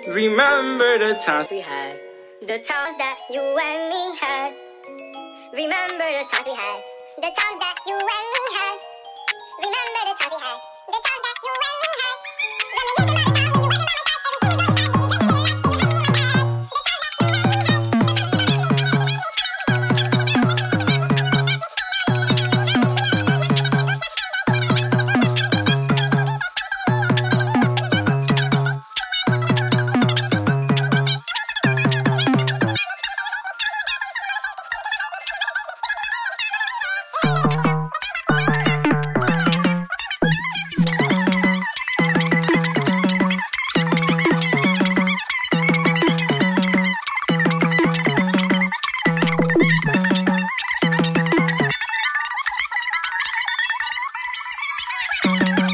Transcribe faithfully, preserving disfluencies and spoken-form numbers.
Remember the times we had, the times that you and me had. Remember the times we had, the times that you and me had. Remember the times we had, the times that you and me had. we had.